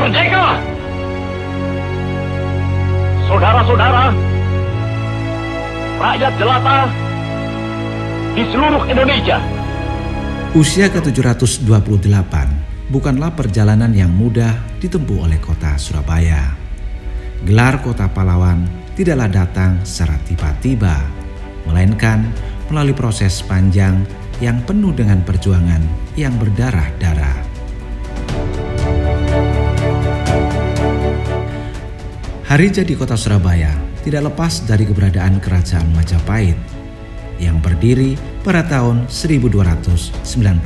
Merdeka! Saudara-saudara, rakyat jelata di seluruh Indonesia. Usia ke-728 bukanlah perjalanan yang mudah ditempuh oleh kota Surabaya. Gelar kota pahlawan tidaklah datang secara tiba-tiba, melainkan melalui proses panjang yang penuh dengan perjuangan yang berdarah-darah. Hari jadi kota Surabaya tidak lepas dari keberadaan Kerajaan Majapahit yang berdiri pada tahun 1293.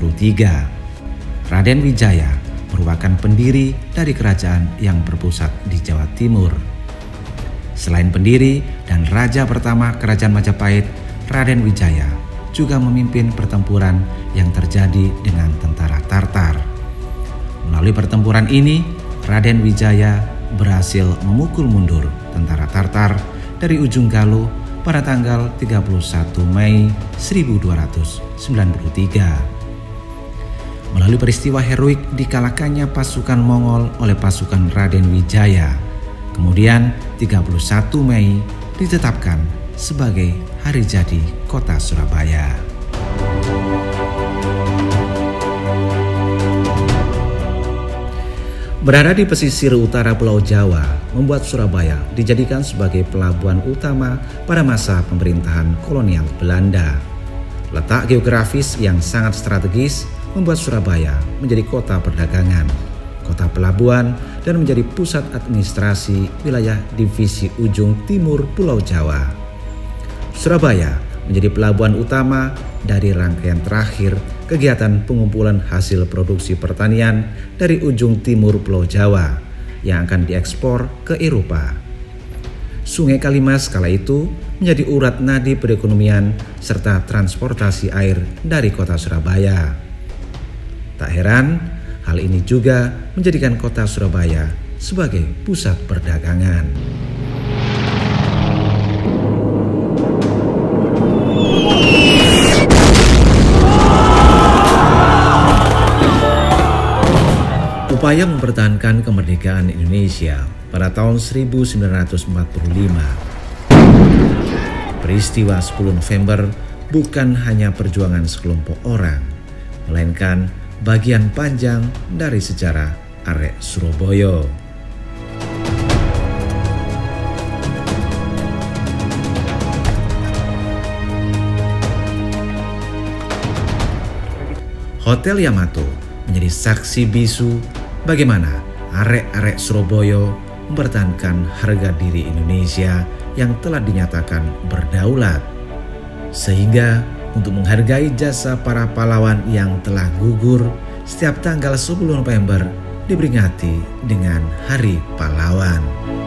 Raden Wijaya merupakan pendiri dari kerajaan yang berpusat di Jawa Timur. Selain pendiri dan raja pertama Kerajaan Majapahit, Raden Wijaya juga memimpin pertempuran yang terjadi dengan tentara Tartar. Melalui pertempuran ini, Raden Wijaya berhasil memukul mundur tentara Tartar dari ujung Galuh pada tanggal 31 Mei 1293. Melalui peristiwa heroik dikalahkannya pasukan Mongol oleh pasukan Raden Wijaya, kemudian 31 Mei ditetapkan sebagai hari jadi kota Surabaya. Berada di pesisir utara Pulau Jawa, membuat Surabaya dijadikan sebagai pelabuhan utama pada masa pemerintahan kolonial Belanda. Letak geografis yang sangat strategis membuat Surabaya menjadi kota perdagangan, kota pelabuhan, dan menjadi pusat administrasi wilayah divisi ujung timur Pulau Jawa. Surabaya menjadi pelabuhan utama dari rangkaian terakhir kegiatan pengumpulan hasil produksi pertanian dari ujung timur Pulau Jawa yang akan diekspor ke Eropa. Sungai Kalimas kala itu menjadi urat nadi perekonomian serta transportasi air dari kota Surabaya. Tak heran, hal ini juga menjadikan kota Surabaya sebagai pusat perdagangan. Upaya mempertahankan kemerdekaan Indonesia pada tahun 1945. Peristiwa 10 November bukan hanya perjuangan sekelompok orang, melainkan bagian panjang dari sejarah arek Surabaya. Hotel Yamato menjadi saksi bisu bagaimana arek-arek Surabaya mempertahankan harga diri Indonesia yang telah dinyatakan berdaulat. Sehingga untuk menghargai jasa para pahlawan yang telah gugur, setiap tanggal 10 November diperingati dengan Hari Pahlawan.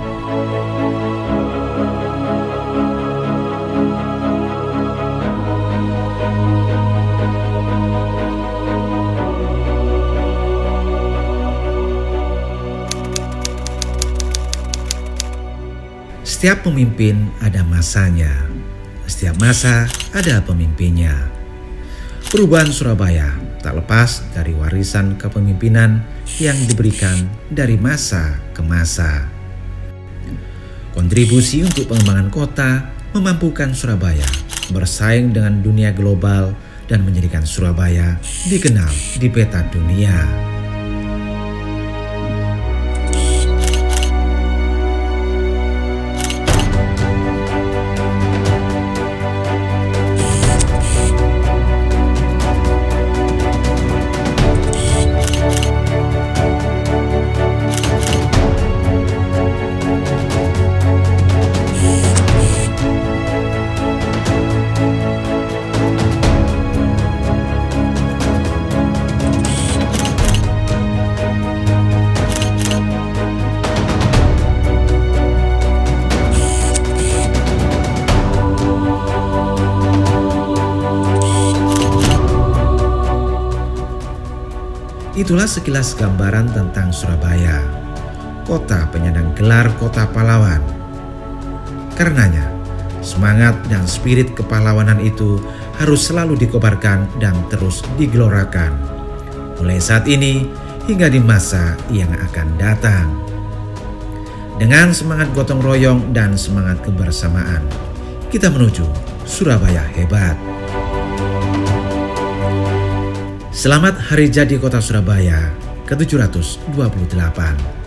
Setiap pemimpin ada masanya, setiap masa ada pemimpinnya. Perubahan Surabaya tak lepas dari warisan kepemimpinan yang diberikan dari masa ke masa. Kontribusi untuk pengembangan kota memampukan Surabaya bersaing dengan dunia global dan menjadikan Surabaya dikenal di peta dunia. Itulah sekilas gambaran tentang Surabaya, kota penyandang gelar kota pahlawan. Karenanya, semangat dan spirit kepahlawanan itu harus selalu dikobarkan dan terus digelorakan. Mulai saat ini, hingga di masa yang akan datang. Dengan semangat gotong royong dan semangat kebersamaan, kita menuju Surabaya hebat. Selamat Hari Jadi Kota Surabaya ke-728.